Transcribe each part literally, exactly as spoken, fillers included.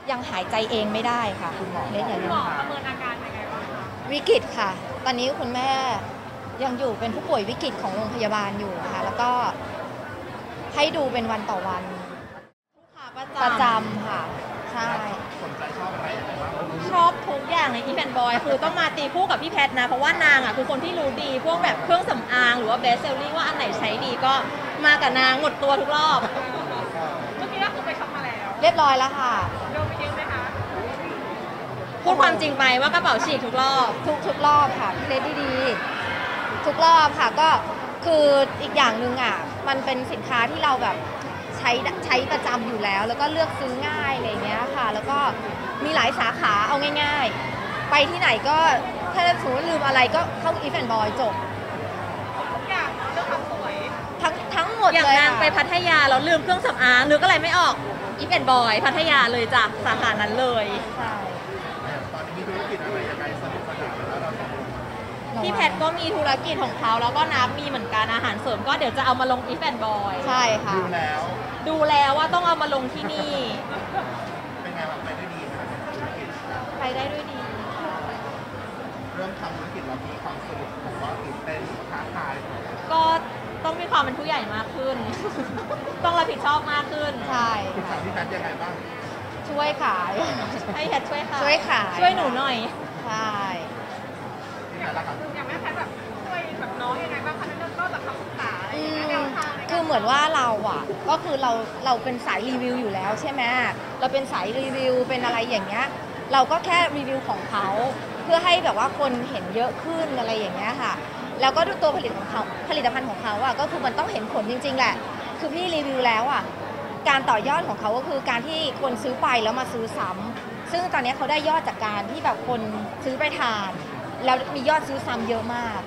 ยังหายใจเองไม่ได้ค่ะคุณหมอเล่นอย่างนี้หมอประเมินอาการยังไงบ้างคะวิกฤตค่ะตอนนี้คุณแม่ยังอยู่เป็นผู้ป่วยวิกฤตของโรงพยาบาลอยู่ค่ะแล้วก็ให้ดูเป็นวันต่อวันประจำค่ะใช่สนใจชอบอะไรอะไรบ้างชอบทุกอย่างในอีแฟนบอยคือต้องมาตีคู่กับพี่แพทนะเพราะว่านางอ่ะคือคนที่รู้ดีพวกแบบเครื่องสำอางหรือว่าเบสเซลลิ่งว่าอันไหนใช้ดีก็มากับนางหมดตัวทุกรอบเมื่อกี้ก็คือไปช็อปมาแล้วเรียบร้อยแล้วค่ะโดนไปเยอะไหมคะพูดความจริงไปว่ากระเป๋าฉีกทุกรอบทุกทุกรอบค่ะเลดดีทุกรอบค่ะก็คืออีกอย่างหนึ่งอ่ะมันเป็นสินค้าที่เราแบบใช้ใช้ประจำอยู่แล้วแล้วก็เลือกซื้อง่ายอะไรเงี้ยค่ะแล้วก็มีหลายสาขาเอาง่ายๆไปที่ไหนก็ถ้าสมมติลืมอะไรก็เข้าอีฟแอนด์บอยจบทุกอย่างเรื่องความสวยทั้งทั้งหมดเลยอย่างนางไปพัทยาแล้วลืมเครื่องสำอางนึกอะไรไม่ออกอีฟแอนด์บอยพัทยาเลยจ้ะสาขานั้นเลยใช่ตอนนี้มีธุรกิจอะไรยังไงสนุกสนานแล้วเราสองคนพี่แพทก็มีธุรกิจของเขาแล้วก็นับมีเหมือนกันอาหารเสริมก็เดี๋ยวจะเอามาลงอีฟแอนด์บอยใช่ค่ะดูแล้วดูแล้วว่าต้องเอามาลงที่นี่เป็นไงบ้างไปได้ดีไหมธุรกิจไปได้ด้วยดีเริ่มทำธุรกิจเรามีความสนุกผมว่าตื่นเต้นท้าทายก็ต้องมีความเป็นผู้ใหญ่มากขึ้นต้องรับผิดชอบมากขึ้นใช่คุณสาวพี่แพทยังไงบ้างช่วยขายให้แพทช่วยขายช่วยขายช่วยหนูหน่อยใช่อย่างแม่แพทแบบช่วยแบบน้องยังไงบ้างคะในเรื่องนอกจากคำปรึกษาอะไรอย่างเงี้ยแนวทางคือเหมือนว่าเราอ่ะก็คือเราเราเป็นสายรีวิวอยู่แล้วใช่ไหมเราเป็นสายรีวิวเป็นอะไรอย่างเงี้ยเราก็แค่รีวิวของเขาเพื่อให้แบบว่าคนเห็นเยอะขึ้นอะไรอย่างเงี้ยค่ะแล้วก็ดูตัวผลิตของเขาผลิตภัณฑ์ของเขาอ่ะก็คือมันต้องเห็นผลจริงๆแหละคือพี่รีวิวแล้วอ่ะการต่อยอดของเขาก็คือการที่คนซื้อไปแล้วมาซื้อซ้ำซึ่งตอนนี้เขาได้ยอดจากการที่แบบคนซื้อไปทานแล้วมียอดซื้อซ้ำเยอะมาก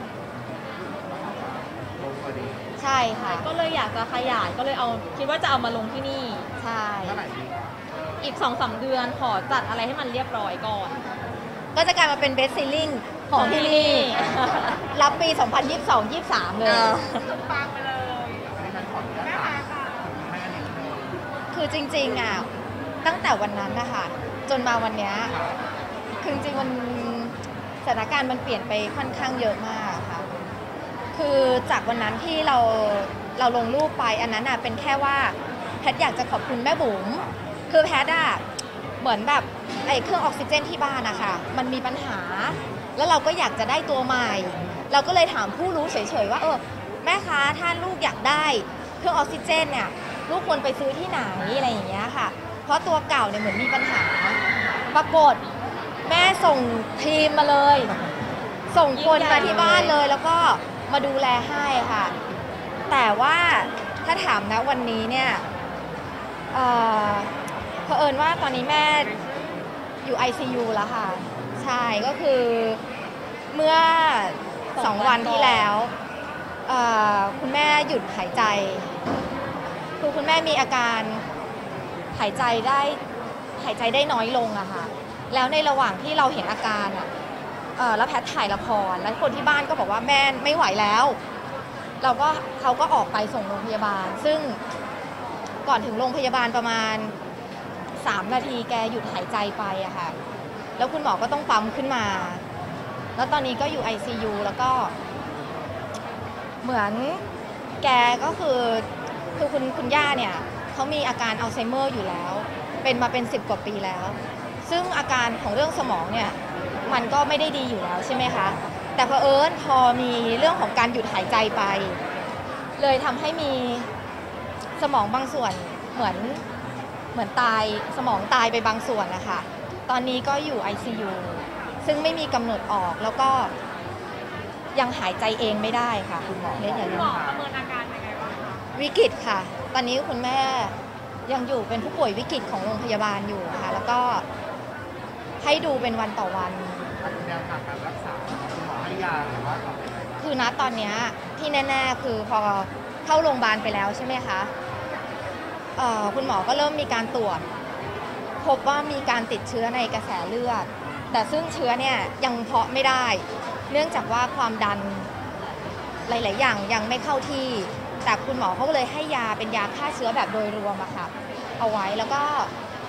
ใช่ค่ะก็เลยอยากจะขยายก็เลยเอาคิดว่าจะเอามาลงที่นี่ใช่อีกสองสามเดือนขอจัดอะไรให้มันเรียบร้อยก่อนก็จะกลายมาเป็นเบสซิลลิ่งของที่นี่รับปีสองพันยี่สิบสอง ยี่สิบสามเลยปังไปเลยแม่ค้าค่ะคือจริงๆอ่ะตั้งแต่วันนั้นนะคะจนมาวันนี้คือจริงๆมันสถานการณ์มันเปลี่ยนไปค่อนข้างเยอะมากค่ะคือจากวันนั้นที่เราเราลงรูปไปอันนั้นอ่ะเป็นแค่ว่าแพทอยากจะขอบคุณแม่บุ๋มคือแพทอ่ะเหมือนแบบไอ้เครื่องออกซิเจนที่บ้านนะคะมันมีปัญหาแล้วเราก็อยากจะได้ตัวใหม่เราก็เลยถามผู้รู้เฉยๆว่าเออแม่คะถ้าลูกอยากได้เครื่องออกซิเจนเนี่ยลูกควรไปซื้อที่ไหนอะไรอย่างเงี้ยค่ะเพราะตัวเก่าเนี่ยเหมือนมีปัญหาปรากฏแม่ส่งทีมมาเลยส่งคนมาที่บ้านเลยแล้วก็มาดูแลให้ค่ะแต่ว่าถ้าถามนะวันนี้เนี่ยเอ่อเผอิญว่าตอนนี้แม่อยู่ ไอ ซี ยู แล้วค่ะใช่ก็คือเมื่อสองวันที่แล้วคุณแม่หยุดหายใจคือคุณแม่มีอาการหายใจได้หายใจได้น้อยลงอะค่ะแล้วในระหว่างที่เราเห็นอาการอะแล้วแพทถ่ายละครแล้วคนที่บ้านก็บอกว่าแม่ไม่ไหวแล้วเราก็เขาก็ออกไปส่งโรงพยาบาลซึ่งก่อนถึงโรงพยาบาลประมาณสามนาทีแกหยุดหายใจไปอะค่ะแล้วคุณหมอก็ต้องปั๊มขึ้นมาแล้วตอนนี้ก็อยู่ ไอ ซี ยู แล้วก็เหมือนแกก็คือคือคุณคุณย่าเนี่ยเขามีอาการอัลไซเมอร์อยู่แล้วเป็นมาเป็นสิบกว่าปีแล้วซึ่งอาการของเรื่องสมองเนี่ยมันก็ไม่ได้ดีอยู่แล้วใช่ไหมคะแต่เผอิญพอมีเรื่องของการหยุดหายใจไปเลยทำให้มีสมองบางส่วนเหมือนเหมือนตายสมองตายไปบางส่วนนะคะตอนนี้ก็อยู่ ไอ ซี ยู ซึ่งไม่มีกำหนดออกแล้วก็ยังหายใจเองไม่ได้ค่ะคุณหมอเล่นอย่างนี้หมอประเมินอาการยังไงบ้างคะวิกฤตค่ะตอนนี้คุณแม่ยังอยู่เป็นผู้ป่วยวิกฤตของโรงพยาบาลอยู่ค่ะแล้วก็ให้ดูเป็นวันต่อวันแนวทางการรักษาคุณหมอให้ยาหรือว่าคือณตอนนี้ที่แน่ๆคือพอเข้าโรงพยาบาลไปแล้วใช่ไหมคะคุณหมอก็เริ่มมีการตรวจพบว่ามีการติดเชื้อในกระแสเลือดแต่ซึ่งเชื้อเนี่ยยังเพาะไม่ได้เนื่องจากว่าความดันหลายๆอย่างยังไม่เข้าที่แต่คุณหมอเขาเลยให้ยาเป็นยาฆ่าเชื้อแบบโดยรวมอะค่ะเอาไว้แล้วก็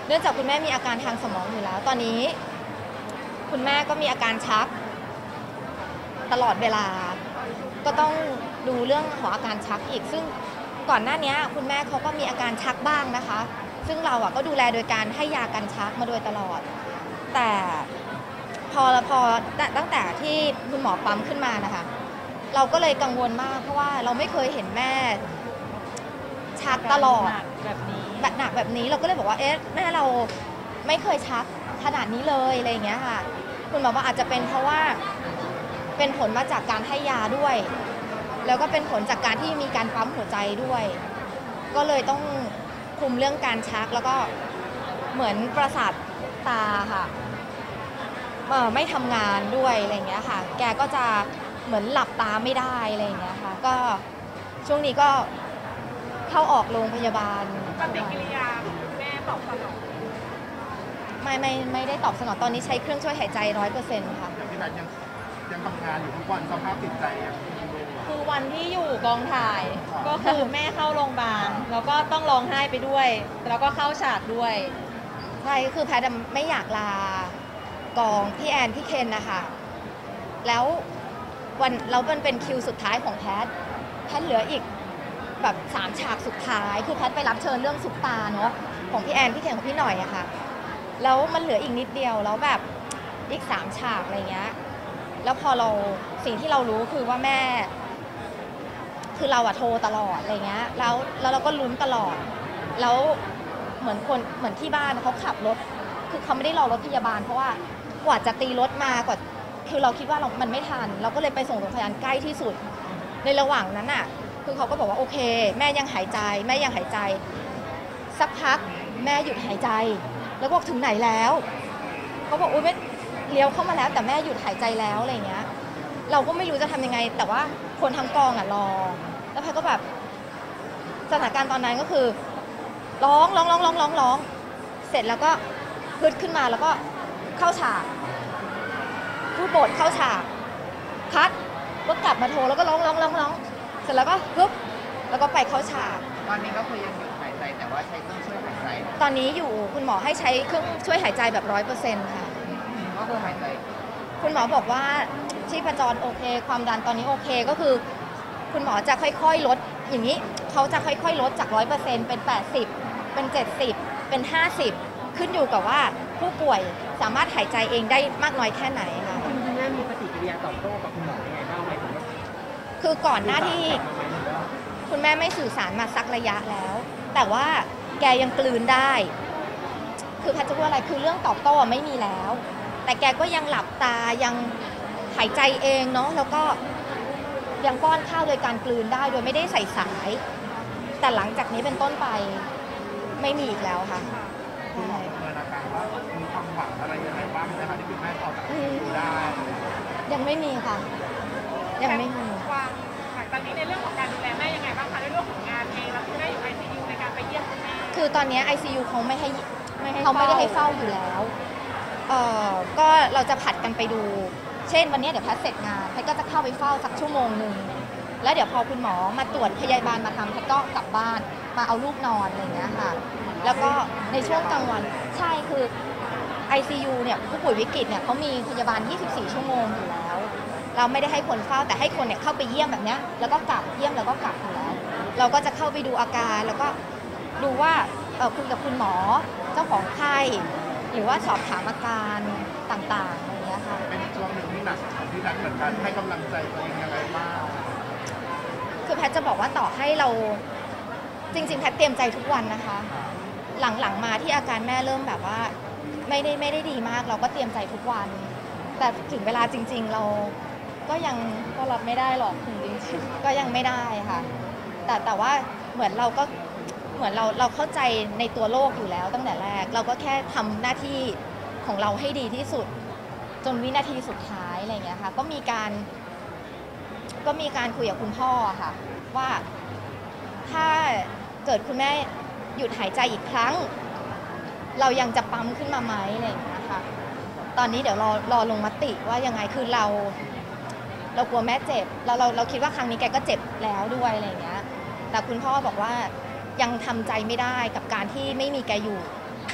เนื่องจากคุณแม่มีอาการทางสมองอยู่แล้ว ตอนนี้คุณแม่ก็มีอาการชักตลอดเวลา ก็ต้องดูเรื่องของอาการชักอีก ซึ่งก่อนหน้านี้คุณแม่เขาก็มีอาการชักบ้างนะคะ ซึ่งเราอะก็ดูแลโดยการให้ยากันชักมาโดยตลอด แต่พอพอตั้งแต่ที่คุณหมอปั๊มขึ้นมานะคะ เราก็เลยกังวลมากเพราะว่าเราไม่เคยเห็นแม่ชักตลอดแบบนี้แบบหนักแบบนี้เราก็เลยบอกว่าเอ๊ะแม่เราไม่เคยชักขนาดนี้เลยอะไรอย่างเงี้ยค่ะคุณหมอว่าอาจจะเป็นเพราะว่าเป็นผลมาจากการให้ยาด้วย แล้วก็เป็นผลจากการที่มีการปั๊มหัวใจด้วย ก็เลยต้องคุมเรื่องการชักแล้วก็เหมือนประสาทตาค่ะเอ่อไม่ทำงานด้วยอะไรอย่างเงี้ยค่ะแกก็จะเหมือนหลับตาไม่ได้อะไรอย่างเงี้ยค่ะก็ช่วงนี้ก็เข้าออกโรงพยาบาลปฏิกิริยาแม่ตอบสนองไม่ไม่ไม่ได้ตอบสนองตอนนี้ใช้เครื่องช่วยหายใจร้อยเปอร์เซ็นต์ค่ะอย่างที่นัทยังยังทำงานอยู่ทุกวันสภาพจิตใจยังดูอะคือวันที่อยู่กองถ่าย ก็คือแม่เข้าโรงพยาบาลแล้วก็ต้องร้องไห้ไปด้วย แล้วก็เข้าฉากด้วยใช่คือแพทย์ไม่อยากลากองพี่แอนพี่เคนนะคะแล้ววันเราเป็นเป็นคิวสุดท้ายของแพทย์แพทย์เหลืออีกแบบสามฉากสุดท้ายคือแพทย์ไปรับเชิญเรื่องซุปตาเนาะของพี่แอนพี่เคนของพี่หน่อยอะค่ะแล้วมันเหลืออีกนิดเดียวแล้วแบบอีกสามฉากอะไรเงี้ยแล้วพอเราสิ่งที่เรารู้คือว่าแม่ คือเราอะโทรตลอดอะไรเงี้ยแล้วแล้วเราก็ลุ้นตลอดแล้วเหมือนคนเหมือนที่บ้านเขาขับรถคือเขาไม่ได้รอรถพยาบาลเพราะว่ากว่าจะตีรถมากว่าคือเราคิดว่าเรามันไม่ทันเราก็เลยไปส่งโรงพยาบาลใกล้ที่สุดในระหว่างนั้นอะคือเขาก็บอกว่าโอเคแม่ยังหายใจแม่ยังหายใจสักพักแม่หยุดหายใจแล้วบอกถึงไหนแล้วเขาบอกอุ้ยแม่เลี้ยวเข้ามาแล้วแต่แม่หยุดหายใจแล้วอะไรเงี้ยเราก็ไม่รู้จะทำยังไงแต่ว่าคนทั้งกองอะรอแล้วแพทย์ก็แบบสถานการณ์ตอนนั้นก็คือร้องร้องร้องร้องร้องร้องเสร็จแล้วก็พึดขึ้นมาแล้วก็เข้าฉากพูดบทเข้าฉากคัดก็กลับมาโทรแล้วก็ร้องร้องร้องร้องเสร็จแล้วก็ปึ๊บแล้วก็ไปเข้าฉากตอนนี้ก็คือยังหยุดหายใจแต่ว่าใช้เครื่องช่วยหายใจตอนนี้อยู่คุณหมอให้ใช้เครื่องช่วยหายใจแบบร้อยเปอร์เซ็นต์ค่ะก็คือหายใจคุณหมอบอกว่าชีพจรโอเคความดันตอนนี้โอเคก็คือคุณหมอจะค่อยๆลดอย่างนี้เขาจะค่อยๆลดจากร้อยเปอร์เซ็นต์เป็นแปดสิบเป็นเจ็ดสิบเป็นห้าสิบขึ้นอยู่กับว่าผู้ป่วยสามารถหายใจเองได้มากน้อยแค่ไหนค่ะคุณแม่มีปฏิกิริยาตอบโต้กับคุณหมอยังไงบ้างไหมถึงว่าคือก่อนหน้าที่คุณแม่ไม่สื่อสารมาสักระยะแล้ว แต่ว่าแกยังกลืนได้ คือแพทย์จะพูดอะไรคือเรื่องตอบโต้อะไม่มีแล้ว แต่แกก็ยังหลับตายังหายใจเองเนาะแล้วก็ยังป้อนข้าวโดยการกลืนได้โดยไม่ได้ใส่สาย แต่หลังจากนี้เป็นต้นไปไม่มีอีกแล้วค่ะคุณหมอเมินอาการว่ามีความหวังอะไรยังไงบ้างนะคะที่คุณแม่ต่อจากดูได้ยังไม่มีค่ะ ยังไม่มีวางหลังจากนี้ในเรื่องของการดูแลแม่ยังไงบ้างคะในเรื่องของงานเองแล้วคุณแม่อยู่ ไอ ซี ยู ในการไปเยี่ยมคุณแม่คือตอนนี้ ไอ ซี ยู เขาไม่ให้ไม่ให้เขาไม่ได้ให้เฝ้าเฝ้าอยู่แล้วเอ่อก็เราจะผัดกันไปดู เช่นวันนี้เดี๋ยวแพทย์เสร็จงานแพทย์ก็จะเข้าไปเฝ้าสักชั่วโมงหนึ่งแล้วเดี๋ยวพอคุณหมอมาตรวจพยาบาลมาทำแพทย์ก็กลับบ้านมาเอาลูกนอนอะไรอย่างเงี้ยค่ะแล้วก็ในช่วงกลางวันใช่คือ ไอ ซี ยู เนี่ยผู้ป่วยวิกฤตเนี่ยเขามีพยาบาล ยี่สิบสี่ ชั่วโมงอยู่แล้ว เราไม่ได้ให้คนเฝ้าแต่ให้คนเนี่ยเข้าไปเยี่ยมแบบเนี้ยแล้วก็กลับเยี่ยมแล้วก็กลับอยู่แล้ว เราก็จะเข้าไปดูอาการแล้วก็ดูว่าเออคุยกับคุณหมอเจ้าของไข้หรือว่าสอบถามอาการต่างๆอะไรอย่างเงี้ยค่ะเป็นช่วงหนึ่งที่หนักของที่นัทเหมือนกันให้กำลังใจตัวเองยังไงบ้างคือแพทย์จะบอกว่าต่อให้เราจริงๆแพทย์เตรียมใจทุกวันนะคะ หลังๆมาที่อาการแม่เริ่มแบบว่าไม่ได้ไม่ได้ดีมาก เราก็เตรียมใจทุกวัน แต่ถึงเวลาจริง ๆ เราก็ยังก็รับไม่ได้หรอกจริงก็ยังไม่ได้ค่ะ แต่แต่ว่าเหมือนเราก็เหมือนเราเราเข้าใจในตัวโลกอยู่แล้วตั้งแต่แรก เราก็แค่ทำหน้าที่ของเราให้ดีที่สุด จนวินาทีสุดท้ายอะไรอย่างเงี้ยค่ะก็มีการ ก็มีการคุยกับคุณพ่อค่ะ ว่าถ้าเกิดคุณแม่หยุดหายใจอีกครั้ง เรายังจะปั๊มขึ้นมาไหมอะไรอย่างเงี้ยค่ะตอนนี้เดี๋ยวรอรอลงมติว่ายังไงคือเรา เรากลัวแม่เจ็บเราเราเราคิดว่าครั้งนี้แกก็เจ็บแล้วด้วยอะไรอย่างเงี้ยแต่คุณพ่อบอกว่ายังทำใจไม่ได้กับการที่ไม่มีแกอยู่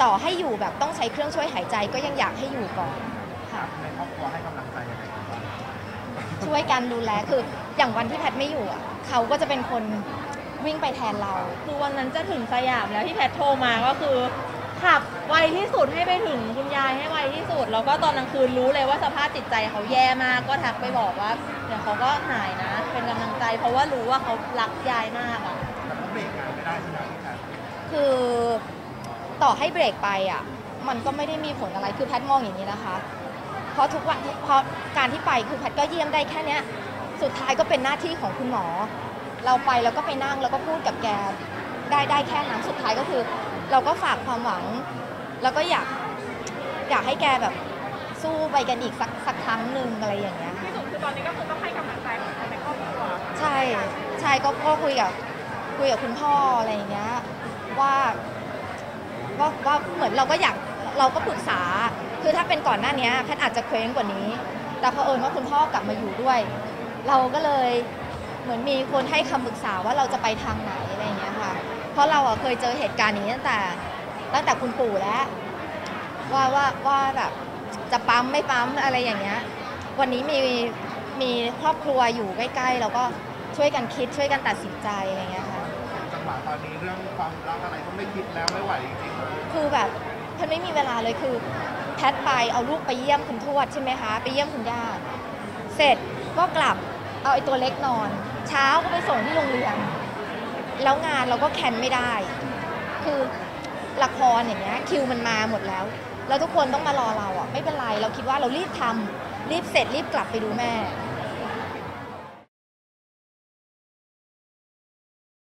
ต่อให้อยู่แบบต้องใช้เครื่องช่วยหายใจก็ยังอยากให้อยู่ก่อนค่ะในครอบครัวให้กำลังใจยังไงบ้างช่วยกันดูแลคืออย่างวันที่แพทย์ไม่อยู่อ่ะเขาก็จะเป็นคนวิ่งไปแทนเราคือวันนั้นจะถึงสยามแล้วที่แพทโทรมาก็คือขับไวที่สุดให้ไปถึงคุณยายให้ไวที่สุดแล้วก็ตอนกลางคืนรู้เลยว่าสภาพจิตใจเขาแย่มากก็ทักไปบอกว่าเดี๋ยวเขาก็หายนะ เป็นกำลังใจเพราะว่ารู้ว่าเขารักยายมากอ่ะแต่ก็เบรกงานไม่ได้ใช่ไหมพี่แพทคือต่อให้เบรกไปอ่ะมันก็ไม่ได้มีผลอะไรคือแพทย์มองอย่างนี้นะคะ เพราะทุกวันเพราะการที่ไปคือแพทย์ก็เยี่ยมได้แค่เนี้ยสุดท้ายก็เป็นหน้าที่ของคุณหมอ เราไปแล้วก็ไปนั่งแล้วก็พูดกับแกได้ได้แค่นั้นสุดท้ายก็คือ เราก็ฝากความหวัง แล้วก็อยากอยากให้แกแบบสู้ไปกันอีกสักสักครั้งหนึ่งอะไรอย่างเงี้ยที่สุดคือตอนนี้ก็คือต้องให้กำลังใจของคนในครอบครัวใช่ใช่ก็ก็คุยกับคุยกับคุณพ่ออะไรอย่างเงี้ยว่าว่าว่าเหมือนเราก็อยากเราก็ปรึกษาคือถ้าเป็นก่อนหน้านี้แพทย์อาจจะเคว้งกว่านี้ แต่เผอิญว่าคุณพ่อกลับมาอยู่ด้วย เราก็เลยเหมือนมีคนให้คำปรึกษาว่าเราจะไปทางไหนอะไรอย่างเงี้ยค่ะเพราะเราอะเคยเจอเหตุการณ์นี้ตั้งแต่ตั้งแต่คุณปู่แล้วว่าว่าว่าแบบจะปั๊มไม่ปั๊มอะไรอย่างเงี้ยวันนี้มีมีครอบครัวอยู่ใกล้ๆเราก็ช่วยกันคิดช่วยกันตัดสินใจอะไรเงี้ยค่ะจังหวะตอนนี้เรื่องความรักอะไรก็ไม่คิดแล้วไม่ไหวจริงๆเลยคือแบบแพทย์ไม่มีเวลาเลยคือแพทย์ไปเอาลูกไปเยี่ยมคุณทวดใช่ไหมคะไปเยี่ยมคุณย่าเสร็จก็กลับเอาไอ้ตัวเล็กนอน เช้าก็ไปส่งที่โรงเรียนแล้วงานเราก็แคนไม่ได้ คือละครอย่างเงี้ยคิวมันมาหมดแล้วแล้วทุกคนต้องมารอเราอ่ะไม่เป็นไรเราคิดว่าเรารีบทำรีบเสร็จรีบกลับไปดูแม่